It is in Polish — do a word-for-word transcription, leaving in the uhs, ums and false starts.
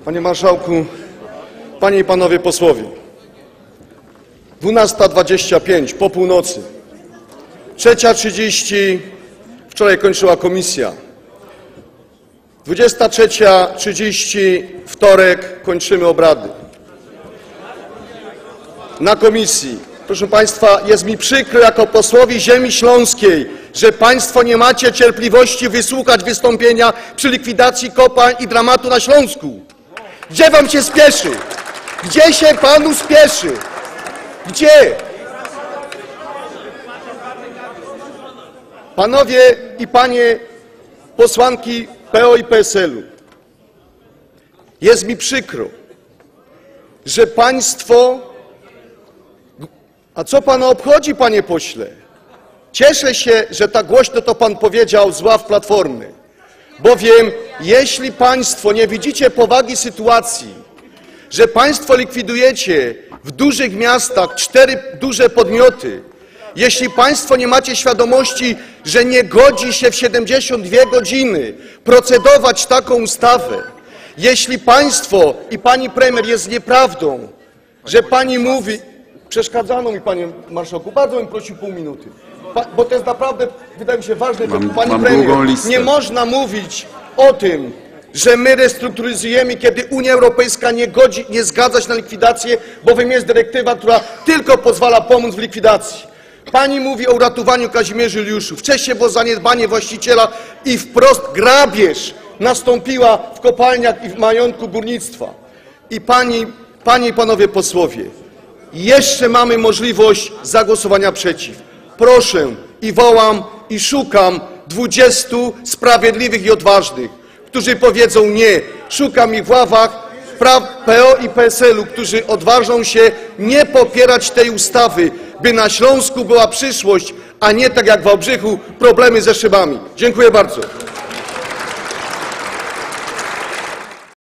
Panie Marszałku, Panie i Panowie Posłowie, dwunasta dwadzieścia pięć po północy, trzecia trzydzieści, wczoraj kończyła komisja, dwudziesta trzecia trzydzieści, wtorek, kończymy obrady. Na komisji, proszę Państwa, jest mi przykro jako posłowi ziemi śląskiej, że Państwo nie macie cierpliwości wysłuchać wystąpienia przy likwidacji kopalń i dramatu na Śląsku. Gdzie Wam się spieszy? Gdzie się Panu spieszy? Gdzie? Panowie i Panie posłanki P O i P S L u, jest mi przykro, że Państwo... A co Pana obchodzi, Panie pośle? Cieszę się, że tak głośno to Pan powiedział z ław Platformy, bowiem jeśli Państwo nie widzicie powagi sytuacji, że Państwo likwidujecie w dużych miastach cztery duże podmioty, jeśli Państwo nie macie świadomości, że nie godzi się w siedemdziesiąt dwie godziny procedować taką ustawę, jeśli Państwo i Pani Premier jest nieprawdą, że Pani mówi... Przeszkadzano mi, Panie Marszałku, bardzo bym prosił pół minuty, pa, bo to jest naprawdę, wydaje mi się, ważne. Mam, Pani mam Premier, długą listę. Nie można mówić o tym, że my restrukturyzujemy, kiedy Unia Europejska nie godzi, nie zgadza się na likwidację, bowiem jest dyrektywa, która tylko pozwala pomóc w likwidacji. Pani mówi o uratowaniu Kazimierzy Juliuszów. Wcześniej było zaniedbanie właściciela i wprost grabież nastąpiła w kopalniach i w majątku górnictwa. I Pani, Panie i Panowie posłowie, jeszcze mamy możliwość zagłosowania przeciw. Proszę i wołam i szukam dwudziestu sprawiedliwych i odważnych, którzy powiedzą nie. Szukam ich w ławach P O i P S L u, którzy odważą się nie popierać tej ustawy, by na Śląsku była przyszłość, a nie tak jak w Wałbrzychu problemy ze szybami. Dziękuję bardzo.